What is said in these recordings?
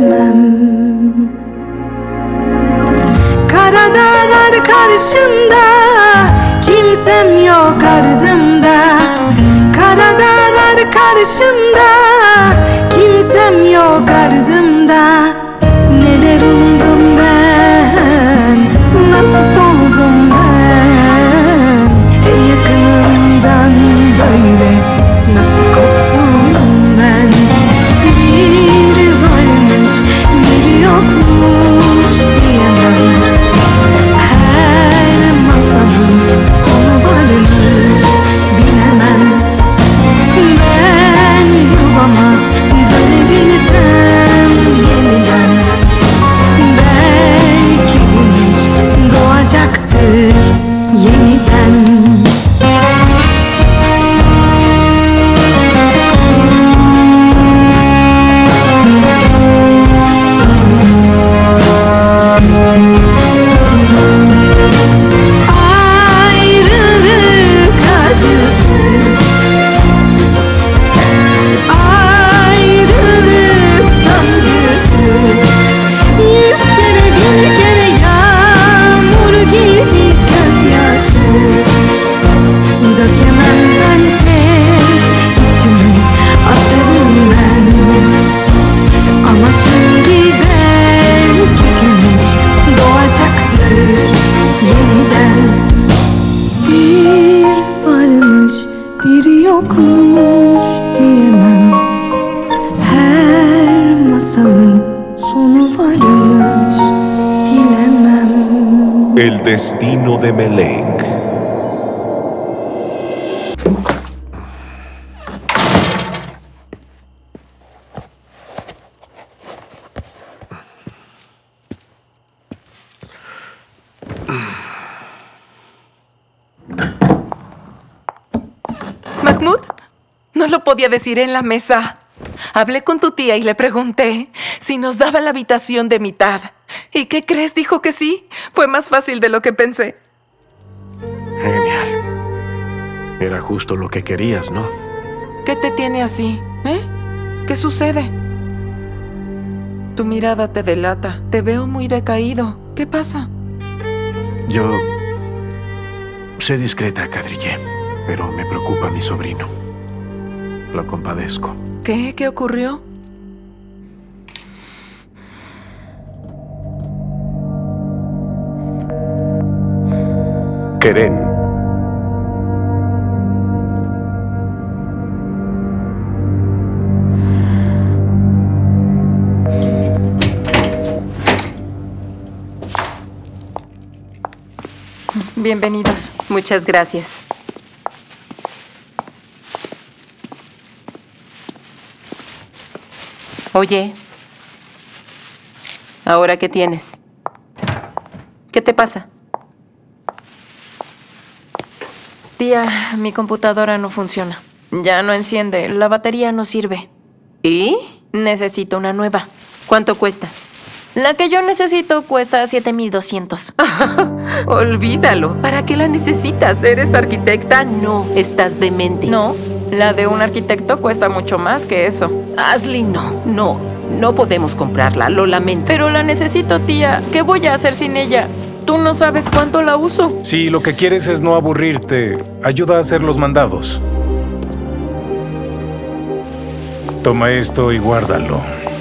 bilemem. Kara dağlar karşımda, kimsem yok ardımda. Kara dağlar karşımda, kimsem yok ardımda. Neler umdum ben, nasıl soldum ben. En yakınımdan böyle nasıl koptum ben. Biri varmış, biri yokmuş diyemem. Her masanın sonu varmış, bilemem. Ben yuvama dönebilsem yeniden, belki güneş doğacaktır yeniden. Ayrılık acısı, ayrılık sancısı. 100 kere bir kere yağmur gibi gözyaşı. Dökemem ben pek, içime atarım ben. Ama şimdi belki güneş doğacaktır yeniden. Bir varmış, biri yokmuş diyemem. Her masalın sonu varmış, bilemem. El destino de Melek. Mahmoud, no lo podía decir en la mesa. Hablé con tu tía y le pregunté si nos daba la habitación de mitad. ¿Y qué crees? Dijo que sí. Fue más fácil de lo que pensé. Genial. Era justo lo que querías, ¿no? ¿Qué te tiene así? ¿Qué sucede? Tu mirada te delata. Te veo muy decaído. ¿Qué pasa? Yo... sé discreta, Kadriye, pero me preocupa mi sobrino. Lo compadezco. ¿Qué? ¿Qué ocurrió? Kerem. Bienvenidos. Muchas gracias. Oye, ¿ahora qué tienes? ¿Qué te pasa? Tía, mi computadora no funciona. Ya no enciende, la batería no sirve. ¿Y? Necesito una nueva. ¿Cuánto cuesta? La que yo necesito cuesta 7,200. Olvídalo. ¿Para qué la necesitas? ¿Eres arquitecta? No, estás demente. No, la de un arquitecto cuesta mucho más que eso. Ashley, no podemos comprarla, lo lamento. Pero la necesito, tía. ¿Qué voy a hacer sin ella? Tú no sabes cuánto la uso. Si lo que quieres es no aburrirte, ayuda a hacer los mandados. Toma esto y guárdalo.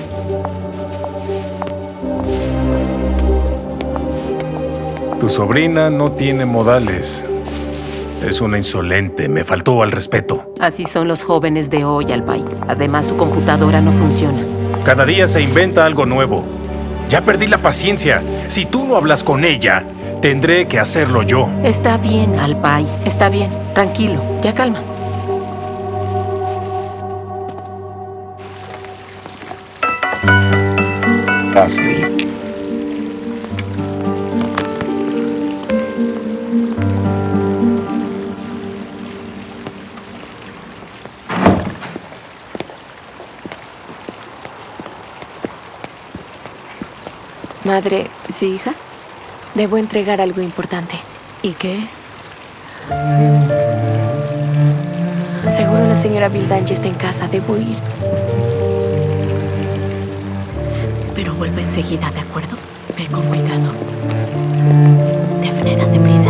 Tu sobrina no tiene modales. Es una insolente, me faltó al respeto. Así son los jóvenes de hoy, Alpay. Además, su computadora no funciona. Cada día se inventa algo nuevo. Ya perdí la paciencia. Si tú no hablas con ella, tendré que hacerlo yo. Está bien, Alpay. Está bien. Tranquilo. Ya calma. Ashley. Madre, ¿sí, hija? Debo entregar algo importante. ¿Y qué es? Seguro la señora Vildan ya está en casa. Debo ir. pero vuelve enseguida, ¿de acuerdo? Ve con cuidado. Daphne, date prisa.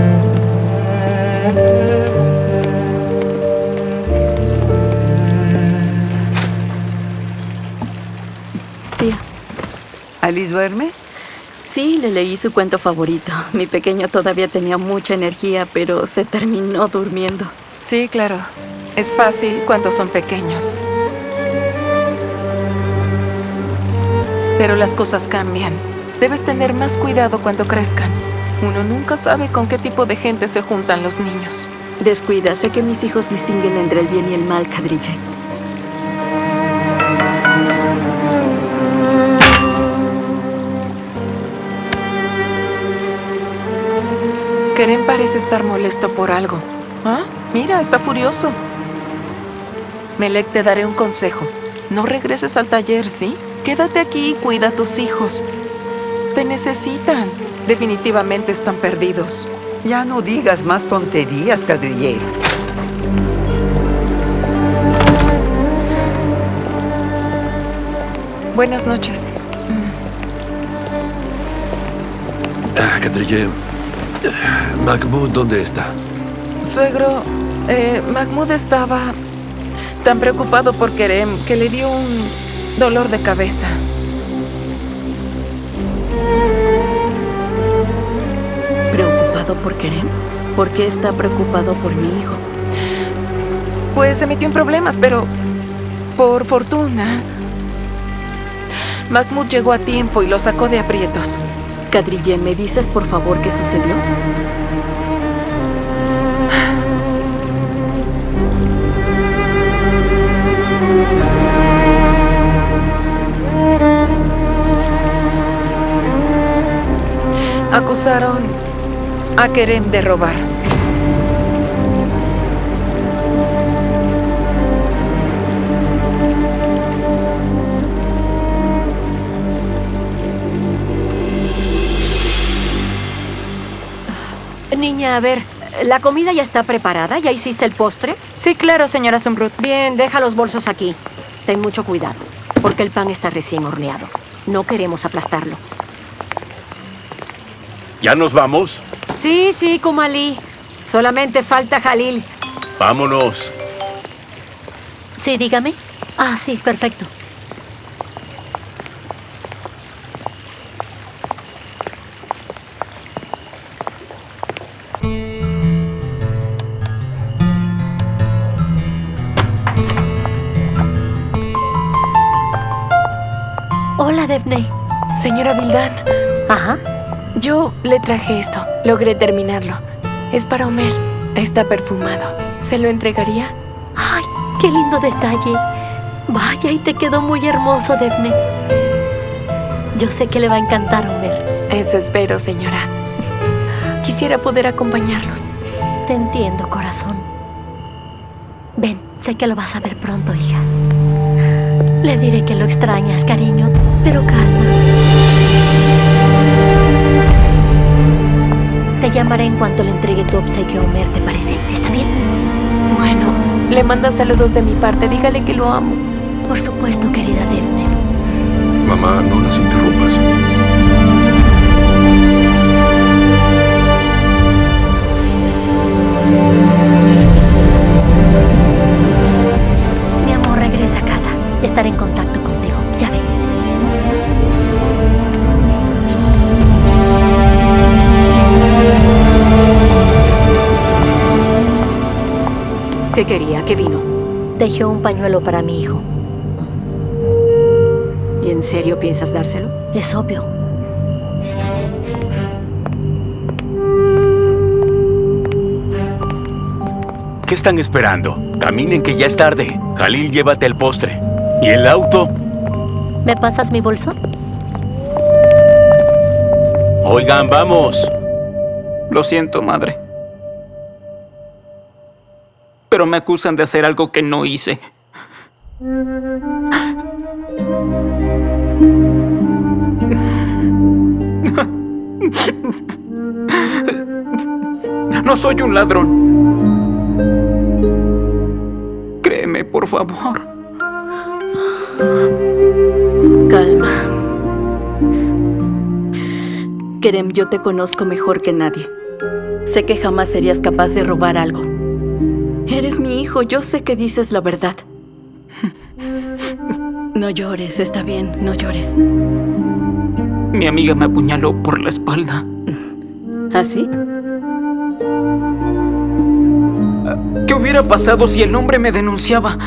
Tía. ¿Ali duerme? Sí, le leí su cuento favorito. Mi pequeño todavía tenía mucha energía, pero se terminó durmiendo. Sí, claro. Es fácil cuando son pequeños. Pero las cosas cambian. Debes tener más cuidado cuando crezcan. Uno nunca sabe con qué tipo de gente se juntan los niños. Descuida, sé que mis hijos distinguen entre el bien y el mal, Kadrije. Kerem parece estar molesto por algo. ¿Ah? Mira, está furioso. Melek, te daré un consejo. No regreses al taller, ¿sí? Quédate aquí y cuida a tus hijos. Te necesitan. Definitivamente están perdidos. Ya no digas más tonterías, Kadrije. Buenas noches. Kadrije, Mahmoud, ¿dónde está? Suegro, Mahmoud estaba tan preocupado por Kerem que le dio un dolor de cabeza. ¿Preocupado por Kerem? ¿Por qué está preocupado por mi hijo? Pues se metió en problemas, pero por fortuna, Mahmoud llegó a tiempo y lo sacó de aprietos. Kadrije, ¿me dices por favor qué sucedió? Acusaron a Kerem de robar. Niña, a ver, ¿la comida ya está preparada? ¿Ya hiciste el postre? Sí, claro, señora Zumbrut. Bien, deja los bolsos aquí. Ten mucho cuidado, porque el pan está recién horneado. No queremos aplastarlo. ¿Ya nos vamos? Sí, sí, Kumali. Solamente falta Jalil. Vámonos. Sí, dígame. Ah, sí, perfecto. Hola, Daphne. Señora Vildan. Ajá. Yo le traje esto. Logré terminarlo. Es para Omer. Está perfumado. ¿Se lo entregaría? ¡Ay, qué lindo detalle! Vaya, y te quedó muy hermoso, Daphne. Yo sé que le va a encantar, Omer. Eso espero, señora. Quisiera poder acompañarlos. Te entiendo, corazón. Ven, sé que lo vas a ver pronto, hija. Le diré que lo extrañas, cariño, pero calma. Te llamaré en cuanto le entregue tu obsequio a Omer, ¿te parece? ¿Está bien? Bueno, le manda saludos de mi parte. Dígale que lo amo. Por supuesto, querida Daphne. Mamá, no las interrumpas. Mi amor, regresa a casa. Estaré en contacto contigo. Ya ve. ¿Qué quería? ¿Qué vino? Dejé un pañuelo para mi hijo. ¿Y en serio piensas dárselo? Es obvio. ¿Qué están esperando? Caminen, que ya es tarde. Jalil, llévate el postre. ¿Y el auto? ¿Me pasas mi bolso? Oigan, vamos. Lo siento, madre. Pero me acusan de hacer algo que no hice. No soy un ladrón. Créeme, por favor. Calma. Kerem, yo te conozco mejor que nadie. Sé que jamás serías capaz de robar algo. Eres mi hijo, yo sé que dices la verdad. No llores, está bien, no llores. Mi amiga me apuñaló por la espalda. ¿Ah, sí? ¿Qué hubiera pasado si el hombre me denunciaba?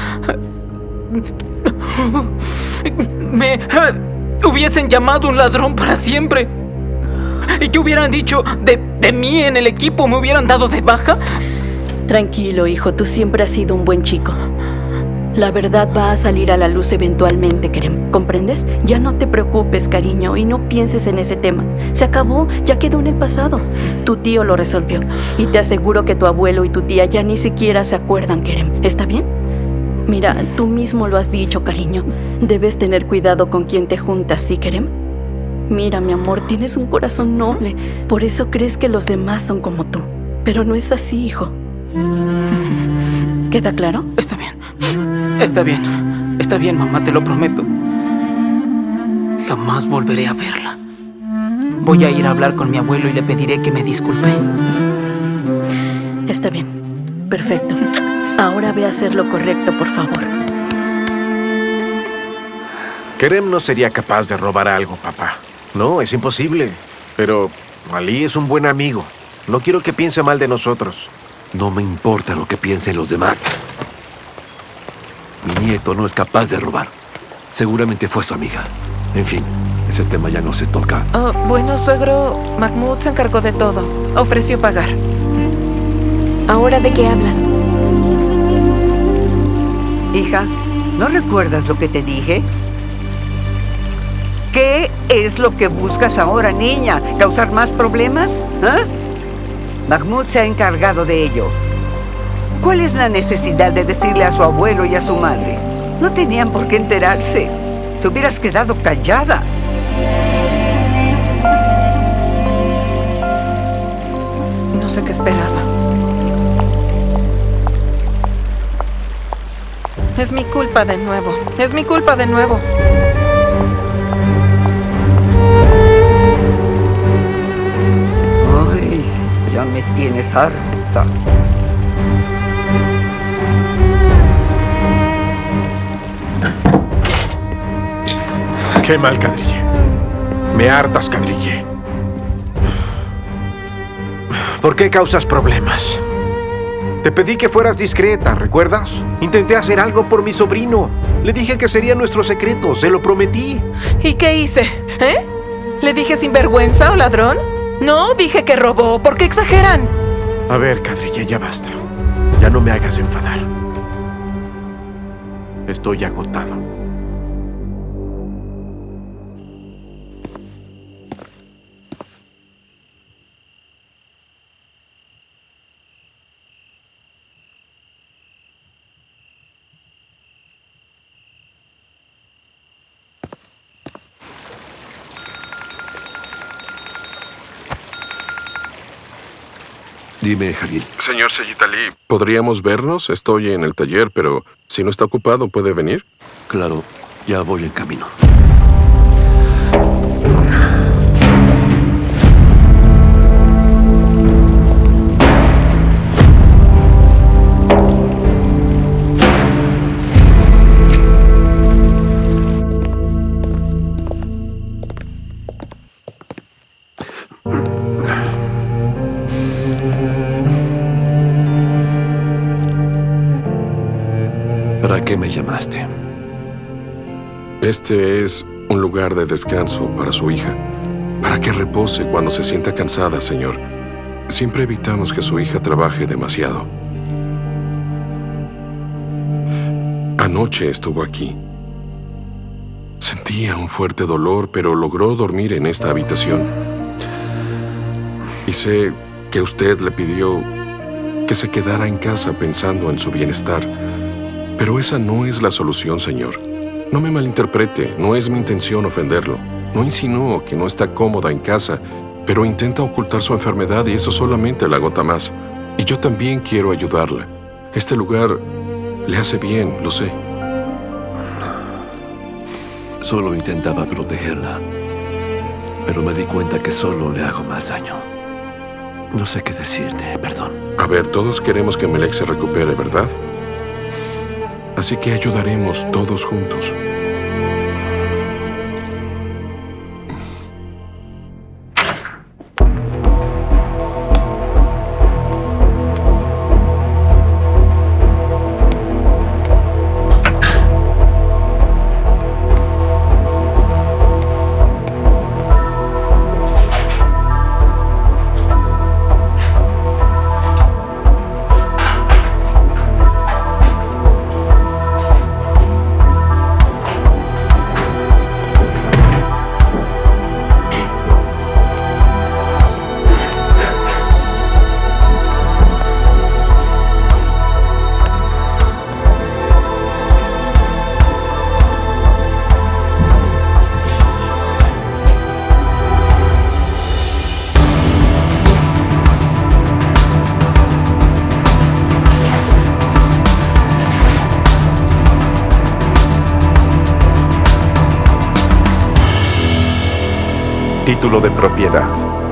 Me hubiesen llamado un ladrón para siempre. ¿Y qué hubieran dicho de mí en el equipo? ¿Me hubieran dado de baja? Tranquilo, hijo, tú siempre has sido un buen chico. La verdad va a salir a la luz eventualmente, Kerem. ¿Comprendes? Ya no te preocupes, cariño, y no pienses en ese tema. Se acabó, ya quedó en el pasado. Tu tío lo resolvió. Y te aseguro que tu abuelo y tu tía ya ni siquiera se acuerdan, Kerem. ¿Está bien? Mira, tú mismo lo has dicho, cariño. Debes tener cuidado con quien te juntas, ¿sí, Kerem? Mira, mi amor, tienes un corazón noble. Por eso crees que los demás son como tú. Pero no es así, hijo. ¿Queda claro? Está bien. Está bien. Está bien, mamá, te lo prometo. Jamás volveré a verla. Voy a ir a hablar con mi abuelo y le pediré que me disculpe. Está bien. Perfecto. Ahora ve a hacer lo correcto, por favor. Kerem no sería capaz de robar algo, papá. No, es imposible. Pero Ali es un buen amigo. No quiero que piense mal de nosotros. No me importa lo que piensen los demás. Mi nieto no es capaz de robar. Seguramente fue su amiga. En fin, ese tema ya no se toca. Oh, bueno, suegro, Mahmoud se encargó de todo. Ofreció pagar. ¿Ahora de qué hablan? Hija, ¿no recuerdas lo que te dije? ¿Qué es lo que buscas ahora, niña? ¿Causar más problemas? ¿Ah? Mahmoud se ha encargado de ello. ¿Cuál es la necesidad de decirle a su abuelo y a su madre? No tenían por qué enterarse. Te hubieras quedado callada. No sé qué esperaba. Es mi culpa de nuevo. Es mi culpa de nuevo. Ay, ya me tienes harta. Qué mal, Kadriye. Me hartas, Kadriye. ¿Por qué causas problemas? Te pedí que fueras discreta, ¿recuerdas? Intenté hacer algo por mi sobrino. Le dije que sería nuestro secreto, se lo prometí. ¿Y qué hice? ¿Eh? ¿Le dije sinvergüenza o ladrón? No, dije que robó. ¿Por qué exageran? A ver, Kadriye, ya basta. Ya no me hagas enfadar. Estoy agotado. Dime, Jalil. Señor Seyid Ali, ¿podríamos vernos? Estoy en el taller, pero si no está ocupado, ¿puede venir? Claro, ya voy en camino. ¿Para qué me llamaste? Este es un lugar de descanso para su hija, para que repose cuando se sienta cansada, señor. Siempre evitamos que su hija trabaje demasiado. Anoche estuvo aquí. Sentía un fuerte dolor, pero logró dormir en esta habitación. Y sé que usted le pidió que se quedara en casa pensando en su bienestar. Pero esa no es la solución, señor. No me malinterprete, no es mi intención ofenderlo. No insinúo que no está cómoda en casa, pero intenta ocultar su enfermedad y eso solamente la agota más. Y yo también quiero ayudarla. Este lugar le hace bien, lo sé. Solo intentaba protegerla. pero me di cuenta que solo le hago más daño. No sé qué decirte, perdón. A ver, todos queremos que Melek se recupere, ¿verdad? Así que ayudaremos todos juntos. Título de propiedad.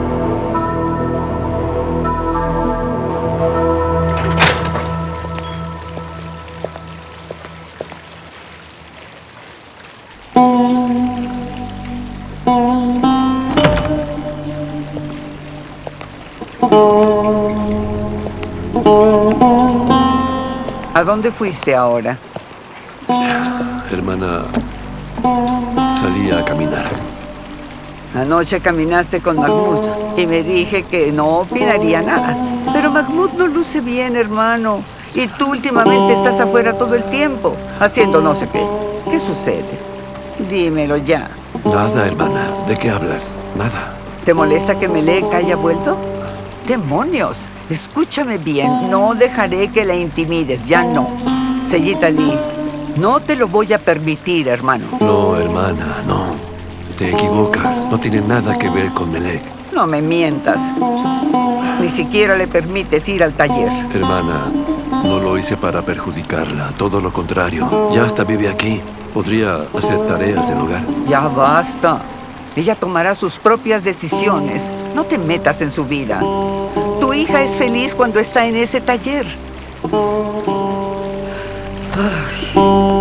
¿A dónde fuiste ahora? Hermana, salí a caminar. Anoche caminaste con Mahmoud y me dije que no opinaría nada. Pero Mahmoud no luce bien, hermano. Y tú últimamente estás afuera todo el tiempo, haciendo no sé qué. ¿Qué sucede? Dímelo ya. Nada, hermana. ¿De qué hablas? Nada. ¿Te molesta que Melek haya vuelto? ¡Demonios! Escúchame bien, no dejaré que la intimides, ya no. Sayyid Ali, no te lo voy a permitir, hermano. No, hermana, no. Te equivocas. No tiene nada que ver con Melek. No me mientas. Ni siquiera le permites ir al taller. Hermana, no lo hice para perjudicarla. Todo lo contrario. Ya hasta vive aquí. Podría hacer tareas del hogar. Ya basta. Ella tomará sus propias decisiones. No te metas en su vida. Tu hija es feliz cuando está en ese taller. Ay.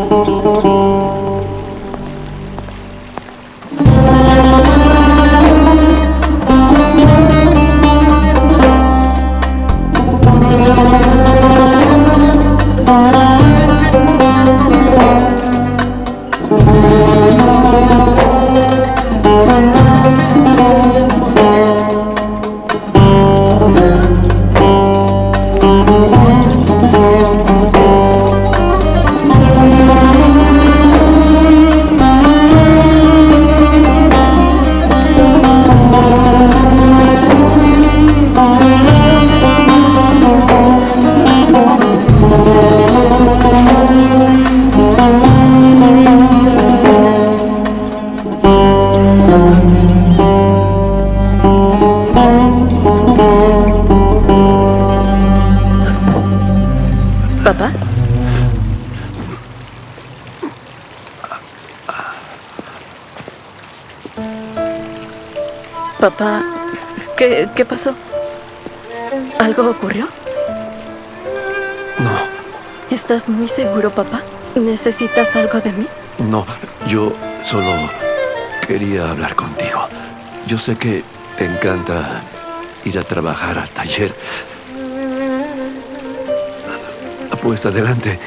¿Papá? Papá, ¿qué pasó? ¿Algo ocurrió? No. ¿Estás muy seguro, papá? ¿Necesitas algo de mí? No, yo solo quería hablar contigo. Yo sé que te encanta ir a trabajar al taller. Pues adelante.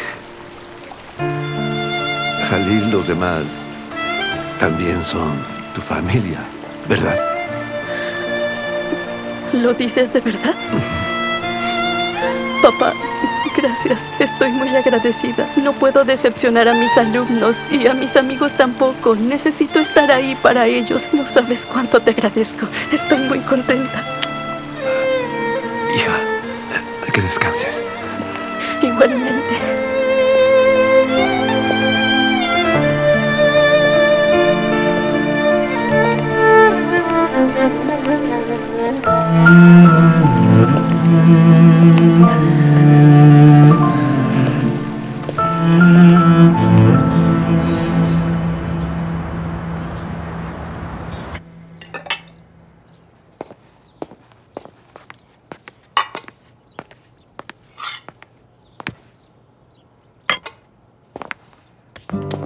Jalil y los demás también son tu familia, ¿verdad? ¿Lo dices de verdad? Papá, gracias. Estoy muy agradecida. No puedo decepcionar a mis alumnos y a mis amigos tampoco. Necesito estar ahí para ellos. No sabes cuánto te agradezco. Estoy muy contenta. Hija, que descanses. Igualmente.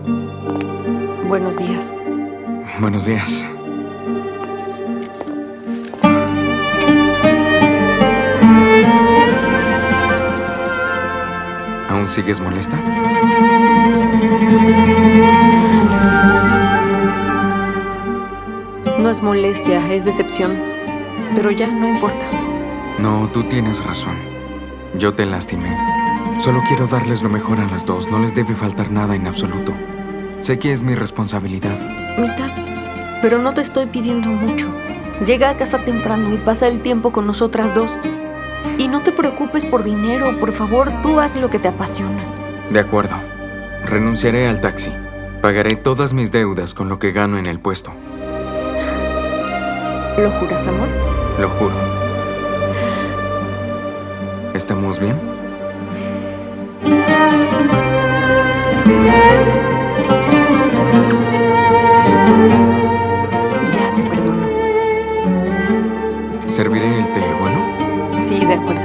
Buenos días. Buenos días. ¿Aún sigues molesta? No es molestia, es decepción. Pero ya, no importa. No, tú tienes razón. Yo te lastimé. Solo quiero darles lo mejor a las dos. No les debe faltar nada en absoluto. Sé que es mi responsabilidad. Mitad. Pero no te estoy pidiendo mucho. Llega a casa temprano y pasa el tiempo con nosotras dos. Y no te preocupes por dinero. Por favor, tú haz lo que te apasiona. De acuerdo. Renunciaré al taxi. Pagaré todas mis deudas con lo que gano en el puesto. ¿Lo juras, amor? Lo juro. ¿Estamos bien? Ya te perdono. ¿Serviré el té, bueno? Sí, de acuerdo.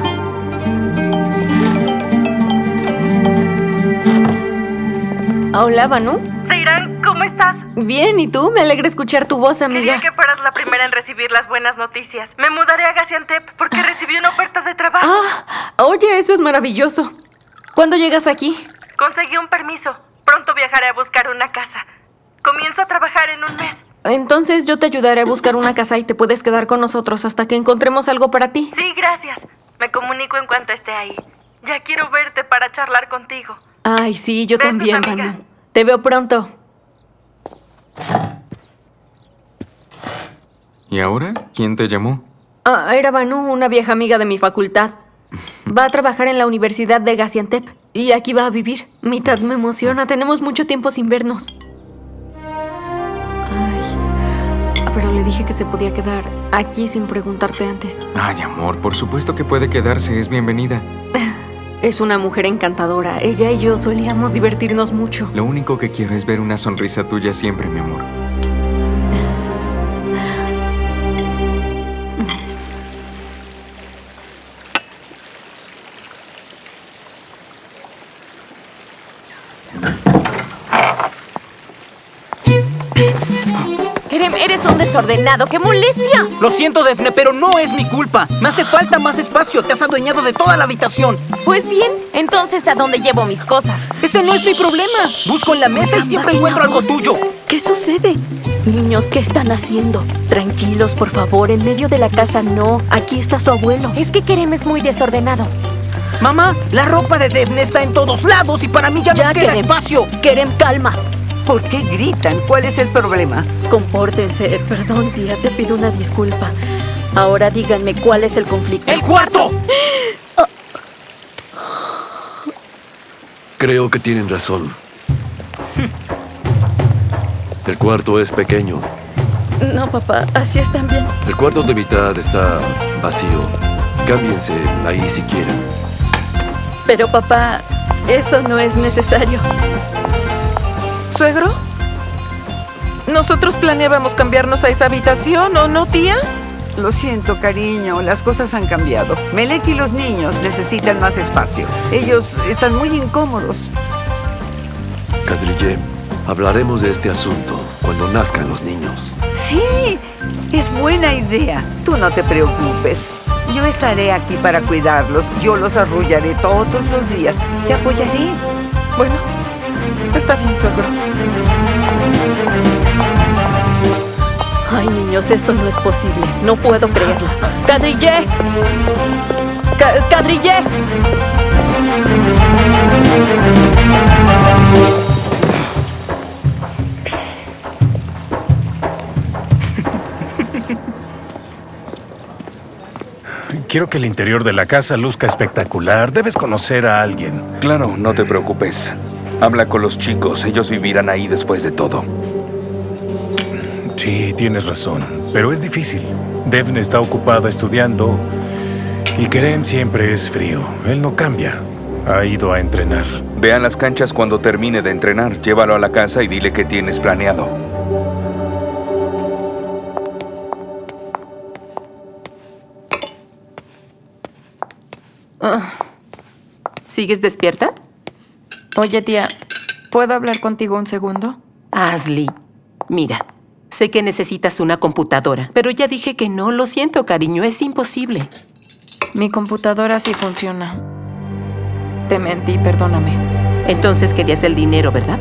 Hola, Banu. Seiran, ¿cómo estás? Bien, ¿y tú? Me alegra escuchar tu voz, amiga. Quería que fueras la primera en recibir las buenas noticias. Me mudaré a Gaziantep porque recibí una oferta de trabajo. Oye, eso es maravilloso. ¿Cuándo llegas aquí? Conseguí un permiso. Pronto viajaré a buscar una casa. Comienzo a trabajar en un mes. Entonces yo te ayudaré a buscar una casa y te puedes quedar con nosotros hasta que encontremos algo para ti. Sí, gracias. Me comunico en cuanto esté ahí. Ya quiero verte para charlar contigo. Ay, sí, yo Besos, también, amiga. Banu. Te veo pronto. ¿Y ahora? ¿Quién te llamó? Era Banu, una vieja amiga de mi facultad. Va a trabajar en la Universidad de Gaziantep y aquí va a vivir. Mitad me emociona, tenemos mucho tiempo sin vernos. Pero le dije que se podía quedar aquí sin preguntarte antes. Ay, amor, por supuesto que puede quedarse, es bienvenida. Es una mujer encantadora. Ella y yo solíamos divertirnos mucho. Lo único que quiero es ver una sonrisa tuya siempre, mi amor. Kerem, eres un desordenado. ¡Qué molestia! Lo siento, Defne, pero no es mi culpa. Me hace falta más espacio. Te has adueñado de toda la habitación. Pues bien, entonces ¿a dónde llevo mis cosas? Ese no es mi problema. Busco en la mesa y siempre encuentro algo tuyo. ¿Qué sucede? Niños, ¿qué están haciendo? Tranquilos, por favor, en medio de la casa no. Aquí está su abuelo. Es que Kerem es muy desordenado. Mamá, la ropa de Defne está en todos lados y para mí ya no queda espacio. Kerem, calma. ¿Por qué gritan? ¿Cuál es el problema? Compórtense. Perdón, tía, te pido una disculpa. Ahora díganme cuál es el conflicto. ¡El cuarto! Creo que tienen razón. El cuarto es pequeño. No, papá, así están bien. El cuarto de mitad está vacío. Cámbiense ahí si quieren. Pero, papá, eso no es necesario. ¿Suegro? Nosotros planeábamos cambiarnos a esa habitación, ¿o no, tía? Lo siento, cariño, las cosas han cambiado. Melek y los niños necesitan más espacio. Ellos están muy incómodos. Kadriye, hablaremos de este asunto cuando nazcan los niños. Sí, es buena idea. Tú no te preocupes. Yo estaré aquí para cuidarlos. Yo los arrullaré todos los días. Te apoyaré. Bueno, está bien, suegro. Ay, niños, esto no es posible. No puedo creerlo. ¡Kadriye! ¡Kadriye! Quiero que el interior de la casa luzca espectacular. Debes conocer a alguien. Claro, no te preocupes. Habla con los chicos, ellos vivirán ahí después de todo. Sí, tienes razón, pero es difícil. Defne está ocupada estudiando y Kerem siempre es frío. Él no cambia. Ha ido a entrenar. Ve a las canchas cuando termine de entrenar. Llévalo a la casa y dile que tienes planeado. ¿Sigues despierta? Oye, tía, ¿Puedo hablar contigo un segundo? Ashley, mira, sé que necesitas una computadora, pero ya dije que no, lo siento, cariño, es imposible. Mi computadora sí funciona. Te mentí, perdóname. Entonces querías el dinero, ¿verdad?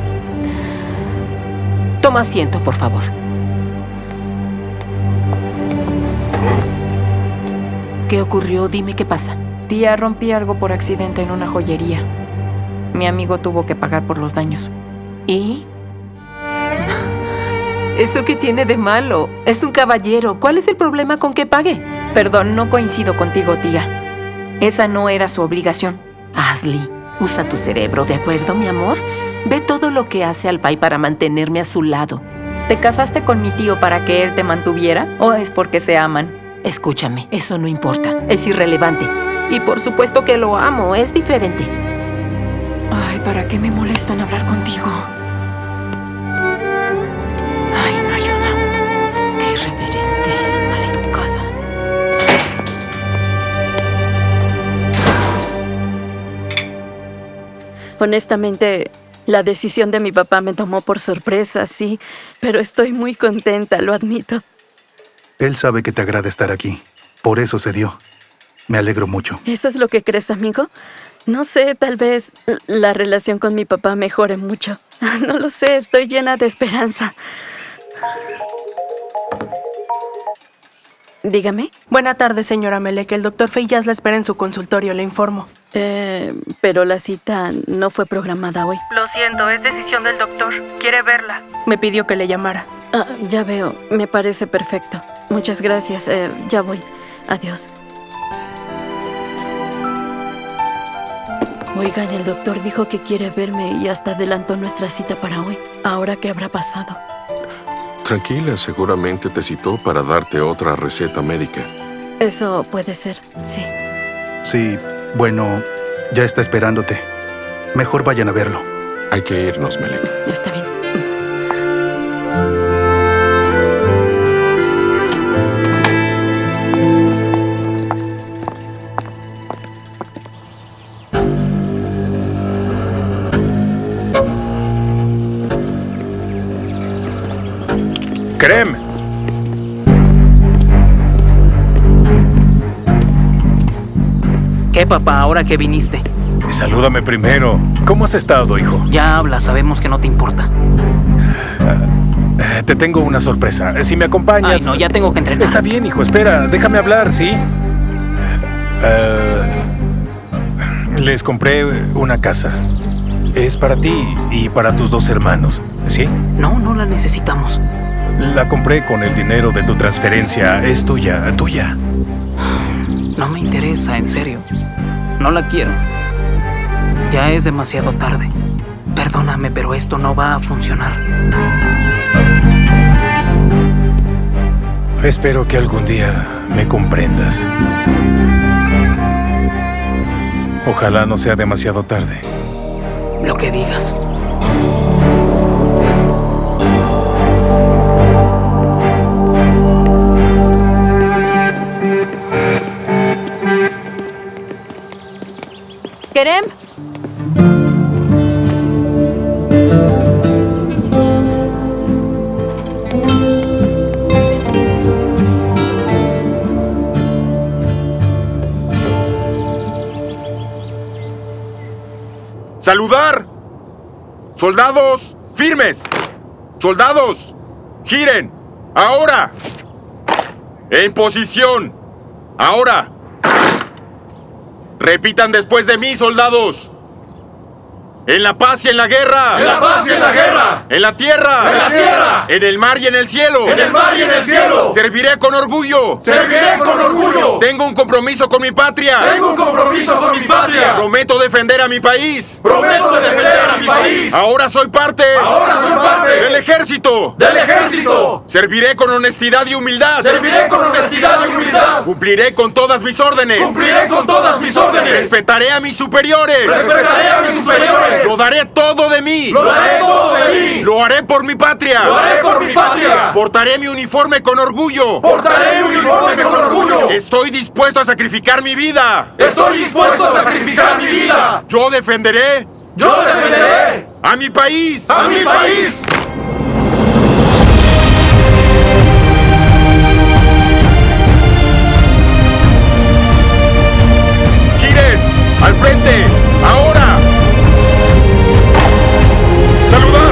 Toma asiento, por favor. ¿Qué ocurrió? Dime qué pasa. Tía, rompí algo por accidente en una joyería. Mi amigo tuvo que pagar por los daños. ¿Y? ¿Eso qué tiene de malo? Es un caballero. ¿Cuál es el problema con que pague? Perdón, no coincido contigo, tía. Esa no era su obligación. Ashley, usa tu cerebro, ¿de acuerdo, mi amor? Ve todo lo que hace Alpay para mantenerme a su lado. ¿Te casaste con mi tío para que él te mantuviera o es porque se aman? Escúchame, eso no importa. Es irrelevante. Y por supuesto que lo amo, es diferente. Ay, ¿para qué me molesto en hablar contigo? Ay, no ayuda. Qué irreverente, maleducada. Honestamente, la decisión de mi papá me tomó por sorpresa, sí, pero estoy muy contenta, lo admito. Él sabe que te agrada estar aquí. Por eso se dio. Me alegro mucho. ¿Eso es lo que crees, amigo? No sé, tal vez la relación con mi papá mejore mucho. No lo sé, estoy llena de esperanza. Dígame. Buena tarde, señora Melek. El doctor Feyyaz la espera en su consultorio, le informo. Pero la cita no fue programada hoy. Lo siento, es decisión del doctor. Quiere verla. Me pidió que le llamara. Ya veo, me parece perfecto. Muchas gracias, ya voy. Adiós. Oigan, el doctor dijo que quiere verme y hasta adelantó nuestra cita para hoy. ¿Ahora qué habrá pasado? Tranquila, seguramente te citó para darte otra receta médica. Eso puede ser, sí. Sí, bueno, ya está esperándote. Mejor vayan a verlo. Hay que irnos, Melek. Está bien. ¡Kerem! ¿Qué, papá, ahora que viniste? Salúdame primero. ¿Cómo has estado, hijo? Ya habla, sabemos que no te importa. Te tengo una sorpresa. Si me acompañas... Ay, no, ya tengo que entrenar. Está bien, hijo, espera, déjame hablar, ¿sí? Les compré una casa. Es para ti y para tus 2 hermanos, ¿sí? No, no la necesitamos. La compré con el dinero de tu transferencia. Es tuya, tuya. No me interesa, en serio. No la quiero. Ya es demasiado tarde. Perdóname, pero esto no va a funcionar. Espero que algún día me comprendas. Ojalá no sea demasiado tarde. Lo que digas. ¿Kerem? ¡Saludar! ¡Soldados! ¡Firmes! ¡Soldados! ¡Giren! ¡Ahora! ¡En posición! ¡Ahora! Repitan después de mí, soldados. En la paz y en la guerra. En la paz y en la guerra. En la tierra. En la tierra. En el mar y en el cielo. En el mar y en el cielo. Serviré con orgullo. Serviré con orgullo. Tengo un compromiso con mi patria. Tengo un compromiso con mi patria. Prometo defender a mi país. Prometo defender a mi país. Ahora soy parte. Ahora soy parte. Del ejército. Del ejército. Serviré con honestidad y humildad. Serviré con honestidad y humildad. Cumpliré con todas mis órdenes. Cumpliré con todas mis órdenes. Respetaré a mis superiores. Respetaré a mis superiores. Lo daré todo de mí. Lo daré todo de mí. Lo haré por mi patria. Lo haré por mi patria. Portaré mi uniforme con orgullo. Portaré mi uniforme con orgullo. Estoy dispuesto a sacrificar mi vida. Estoy dispuesto a sacrificar mi vida. Yo defenderé. Yo defenderé ¡A mi país! ¡A mi país! ¡Giren! ¡Al frente! ¡Ahora! ¡Saludar!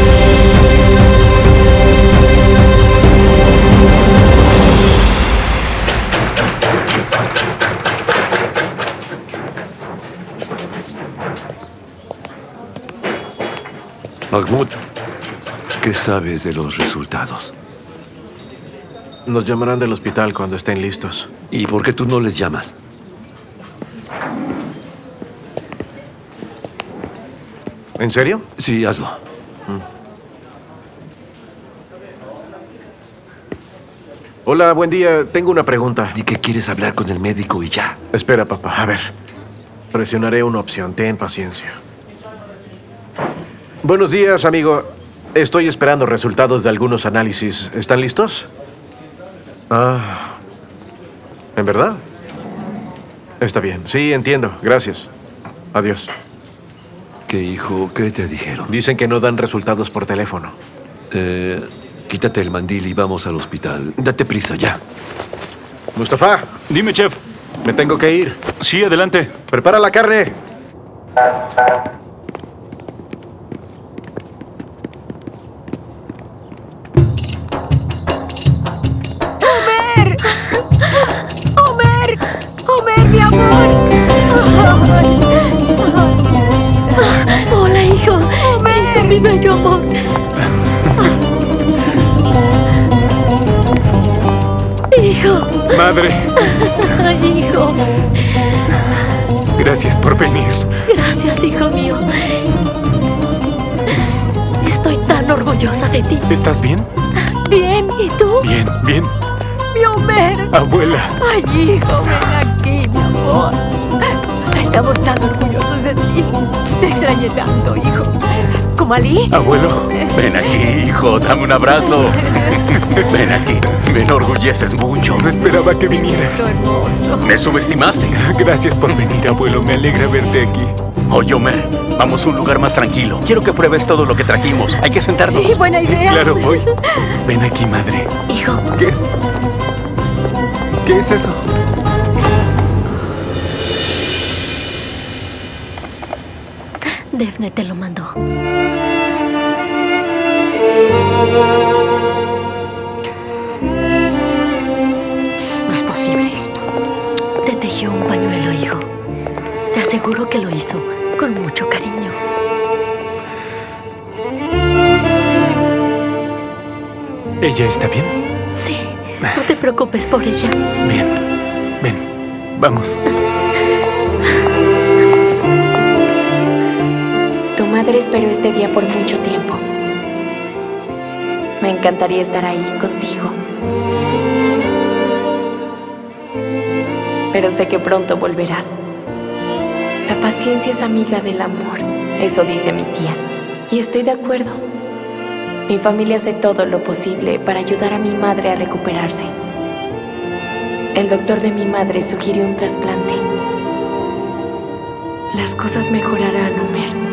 Mahmoud, ¿qué sabes de los resultados? Nos llamarán del hospital cuando estén listos. ¿Y por qué tú no les llamas? ¿En serio? Sí, hazlo. Hola, buen día. Tengo una pregunta. Di que quieres hablar con el médico y ya. Espera, papá. A ver. Presionaré una opción. Ten paciencia. Buenos días, amigo. Estoy esperando resultados de algunos análisis. ¿Están listos? Ah. ¿En verdad? Está bien. Sí, entiendo. Gracias. Adiós. ¿Qué, hijo? ¿Qué te dijeron? Dicen que no dan resultados por teléfono. Quítate el mandil y vamos al hospital. Date prisa, ya. Mustafa. Dime, chef. Me tengo que ir. Sí, adelante. Prepara la carne. ¡Homer! ¡Homer! ¡Homer, mi amor! Hola, hijo. Homer, mi bello amor. Hijo. Madre. Hijo. Gracias por venir. Gracias, hijo mío. Estoy tan orgullosa de ti. ¿Estás bien? Bien, ¿y tú? Bien, bien. Mi Homer. Abuela. Ay, hijo, ven aquí, mi amor. Estamos tan orgullosos de ti. Te extrañé tanto, hijo. ¿Kumalí? Abuelo. Ven aquí, hijo, dame un abrazo. Ven aquí, me enorgulleces mucho. No esperaba que vinieras. Hermoso. Me subestimaste. Gracias por venir, abuelo. Me alegra verte aquí. Oye, Homer, vamos a un lugar más tranquilo. Quiero que pruebes todo lo que trajimos. Hay que sentarnos. Sí, buena idea. Claro, voy. Ven aquí, madre. Hijo. ¿Qué? ¿Qué es eso? Defne te lo mandó. No es posible esto. Te tejió un pañuelo, hijo. Te aseguro que lo hizo con mucho cariño. ¿Ella está bien? Sí, no te preocupes por ella. Bien. Ven, vamos. Tu madre esperó este día por mucho tiempo. Me encantaría estar ahí contigo. Pero sé que pronto volverás. La paciencia es amiga del amor, eso dice mi tía. Y estoy de acuerdo. Mi familia hace todo lo posible para ayudar a mi madre a recuperarse. El doctor de mi madre sugirió un trasplante. Las cosas mejorarán, Homer.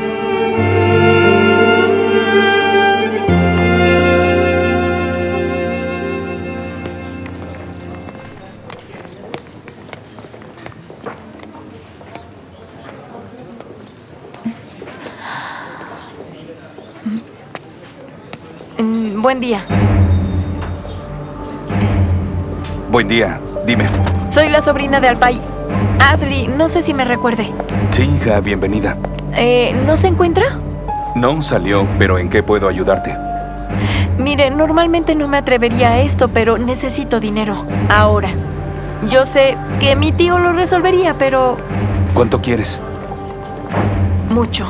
Buen día. Buen día, dime. Soy la sobrina de Alpay. Ashley, no sé si me recuerde. Sí, hija, bienvenida. ¿No se encuentra? No salió, pero ¿en qué puedo ayudarte? Mire, normalmente no me atrevería a esto, pero necesito dinero. Ahora. Yo sé que mi tío lo resolvería, pero... ¿Cuánto quieres? Mucho.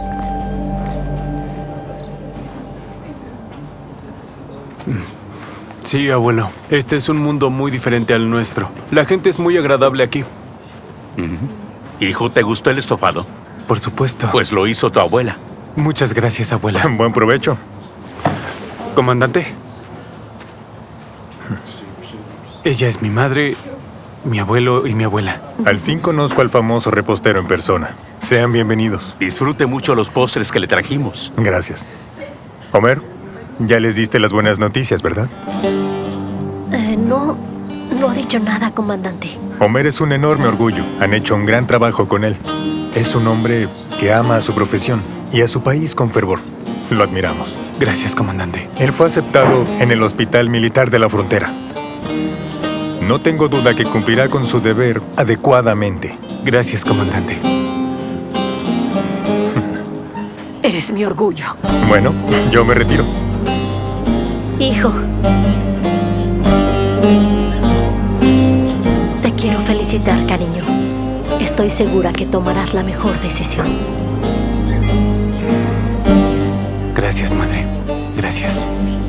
Sí, abuelo. Este es un mundo muy diferente al nuestro. La gente es muy agradable aquí. Hijo, ¿te gustó el estofado? Por supuesto. Pues lo hizo tu abuela. Muchas gracias, abuela. Buen provecho. Comandante. Ella es mi madre mi abuelo y mi abuela. Al fin conozco al famoso repostero en persona. Sean bienvenidos. Disfrute mucho los postres que le trajimos. Gracias. Homer, ya les diste las buenas noticias, ¿verdad? No ha dicho nada, comandante. Homer es un enorme orgullo. Han hecho un gran trabajo con él. Es un hombre que ama a su profesión y a su país con fervor. Lo admiramos. Gracias, comandante. Él fue aceptado en el Hospital Militar de la Frontera. No tengo duda que cumplirá con su deber adecuadamente. Gracias, comandante. Eres mi orgullo. Bueno, yo me retiro. Hijo. Te quiero felicitar, cariño. Estoy segura que tomarás la mejor decisión. Gracias, madre. Gracias.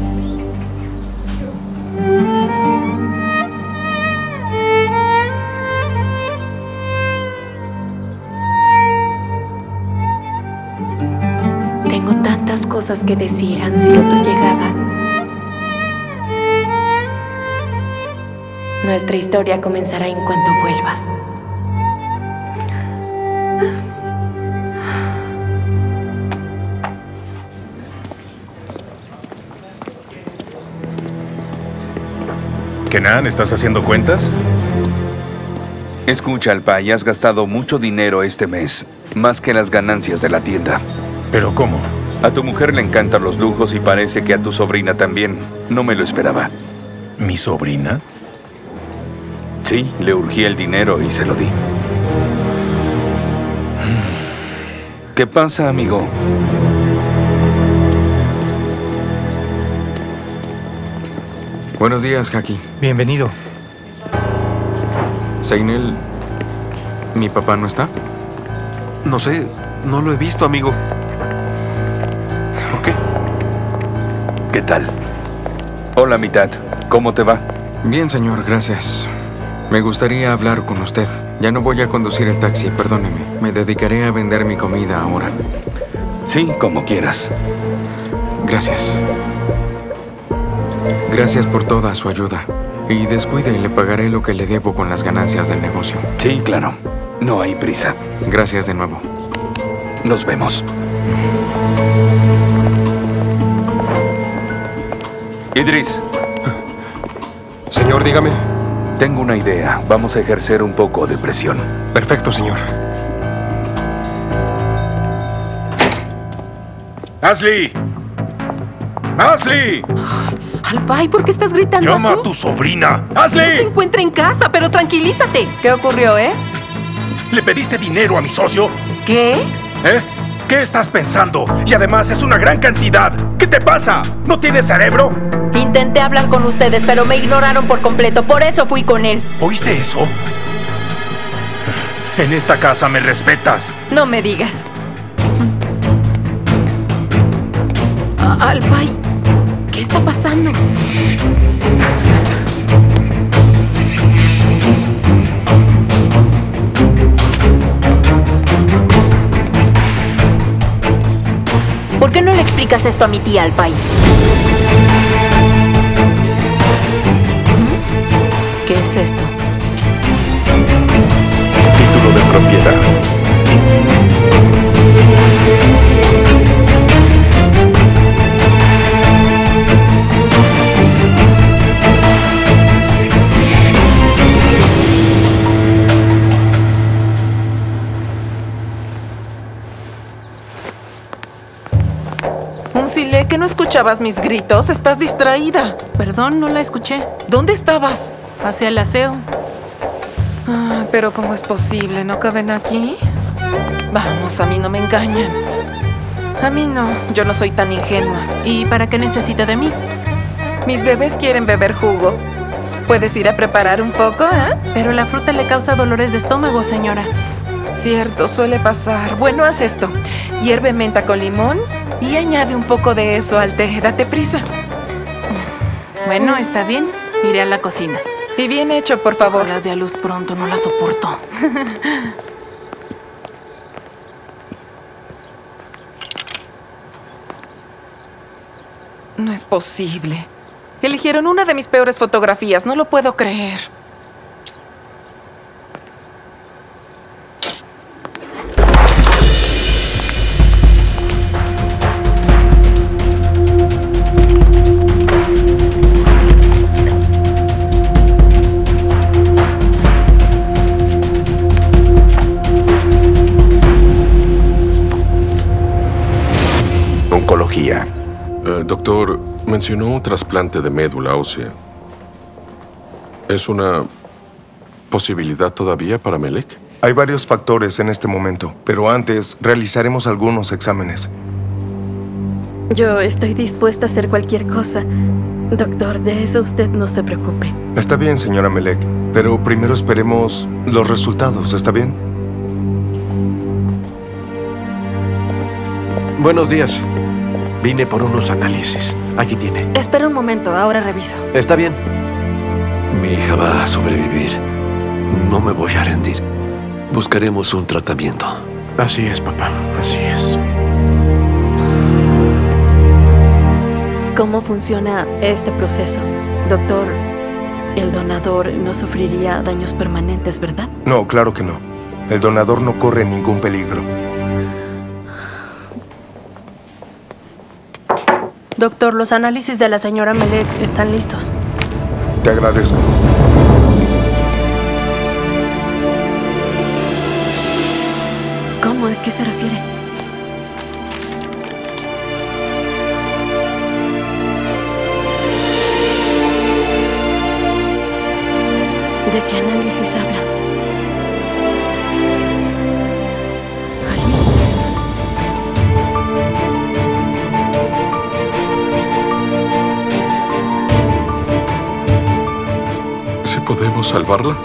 Tengo tantas cosas que decir, ansío tu llegada. Nuestra historia comenzará en cuanto vuelvas. Kenan, ¿estás haciendo cuentas? Escucha, Alpay, has gastado mucho dinero este mes, más que las ganancias de la tienda. ¿Pero cómo? A tu mujer le encantan los lujos y parece que a tu sobrina también. No me lo esperaba. ¿Mi sobrina? Sí, le urgía el dinero y se lo di. ¿Qué pasa, amigo? Buenos días, Haki. Bienvenido. Seinel, ¿mi papá no está? No sé, no lo he visto, amigo. ¿Por qué? ¿Qué tal? Hola, mitad. ¿Cómo te va? Bien, señor, gracias. Me gustaría hablar con usted. Ya no voy a conducir el taxi, perdóneme. Me dedicaré a vender mi comida ahora. Sí, como quieras. Gracias. Gracias por toda su ayuda. Y descuide y le pagaré lo que le debo con las ganancias del negocio. Sí, claro. No hay prisa. Gracias de nuevo. Nos vemos. Idris. Señor, dígame. Tengo una idea. Vamos a ejercer un poco de presión. Perfecto, señor. ¡Ashley! ¡Ashley! Alpay, ¿por qué estás gritando ¡Llama así? a tu sobrina! No ¡Ashley! se encuentra en casa, pero tranquilízate. ¿Qué ocurrió, ¿Le pediste dinero a mi socio? ¿Qué? ¿Eh? ¿Qué estás pensando? Y además es una gran cantidad. ¿Qué te pasa? ¿No tienes cerebro? Intenté hablar con ustedes, pero me ignoraron por completo. Por eso fui con él. ¿Oíste eso? En esta casa me respetas. No me digas. Alpay, ¿qué está pasando? ¿Por qué no le explicas esto a mi tía, Alpay? ¿Qué es esto? Título de propiedad. Uncile, ¿que no escuchabas mis gritos? Estás distraída. Perdón, no la escuché. ¿Dónde estabas? Hacia el aseo. Ah, pero ¿cómo es posible? ¿No caben aquí? Vamos, a mí no me engañan. A mí no, yo no soy tan ingenua. ¿Y para qué necesita de mí? Mis bebés quieren beber jugo. ¿Puedes ir a preparar un poco, Pero la fruta le causa dolores de estómago, señora. Cierto, suele pasar. Bueno, haz esto. Hierve menta con limón y añade un poco de eso al té. Date prisa. Bueno, está bien. Iré a la cocina. Y bien hecho, por favor. Ojalá dé a luz pronto, no la soporto. No es posible. Eligieron una de mis peores fotografías. No lo puedo creer. oncología. Doctor, mencionó un trasplante de médula ósea. ¿Es una posibilidad todavía para Melek? Hay varios factores en este momento, pero antes realizaremos algunos exámenes. Yo estoy dispuesta a hacer cualquier cosa. Doctor, de eso usted no se preocupe. Está bien, señora Melek, pero primero esperemos los resultados, ¿está bien? Buenos días. Vine por unos análisis. Aquí tiene. Espera un momento, ahora reviso. Está bien. Mi hija va a sobrevivir. No me voy a rendir. Buscaremos un tratamiento. Así es, papá. Así es. ¿Cómo funciona este proceso? Doctor, el donador no sufriría daños permanentes, ¿verdad? No, claro que no. El donador no corre ningún peligro. Doctor, los análisis de la señora Melek están listos. Te agradezco. ¿Cómo? ¿A qué se refiere? ¿De qué análisis habla? ¿Si podemos salvarla?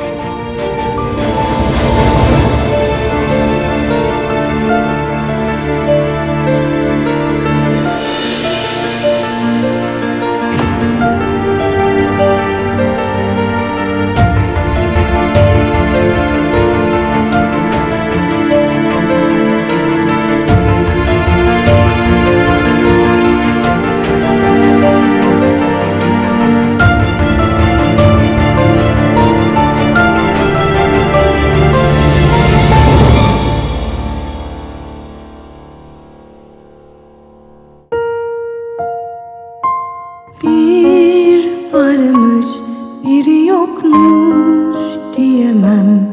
Bir varmış, bir yokmuş diyemem.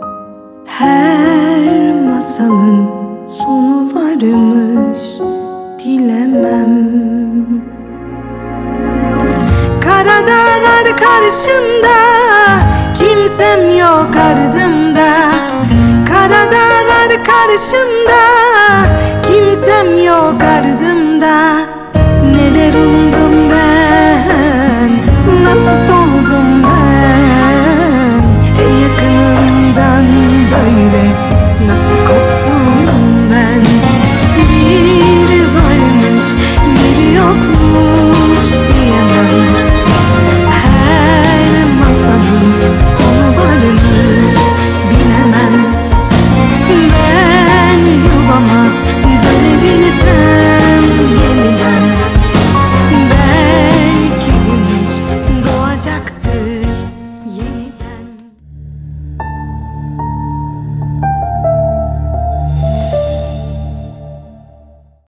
Her masalın sonu varmış, bilemem. Kara dağlar karşımda, kimsem yok ardımda. Kara dağlar karşımda, kimsem yok